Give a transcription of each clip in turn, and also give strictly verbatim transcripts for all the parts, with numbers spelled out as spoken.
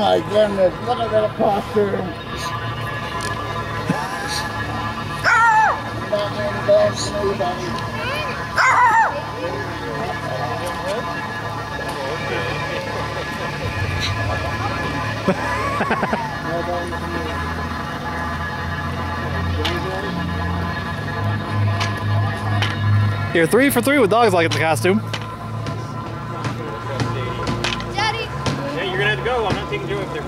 my goodness, look at that costume. Not many dogs to me, buddy. You're three for three with dogs like the costume. Daddy! Yeah, you're gonna have to go. I'm not taking Joe up there.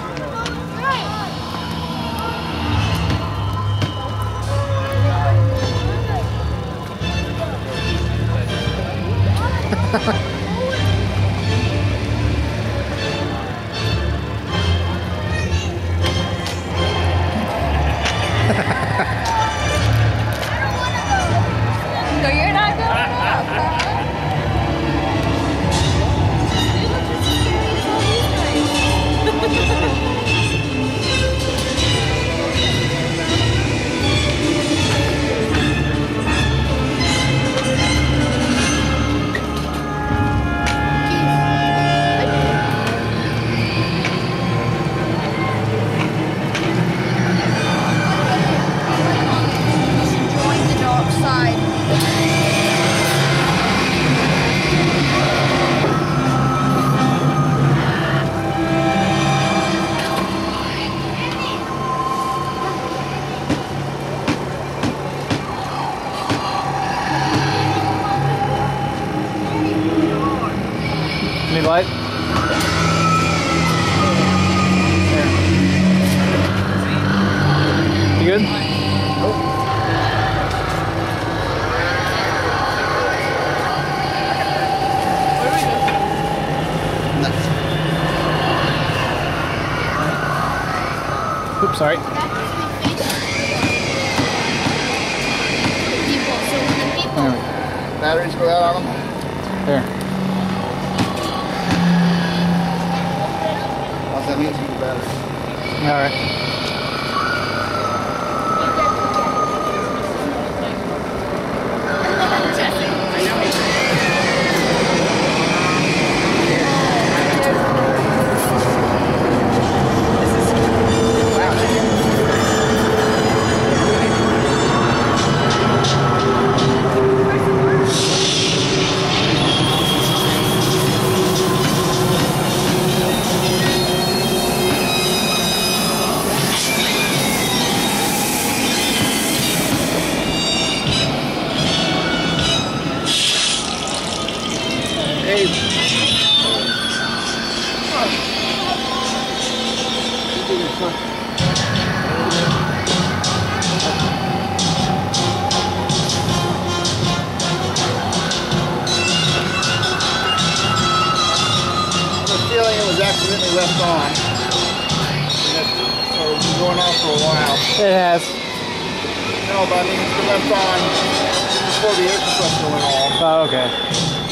No, you're not going up. You look as scary as all these Need light? You good? Oops, sorry. Batteries go out on them? There. That means you batteries. All right. Accidentally left on. So it's been going on for a while. It has. No, but I mean it's been left on before the air compressor went off. Oh, okay.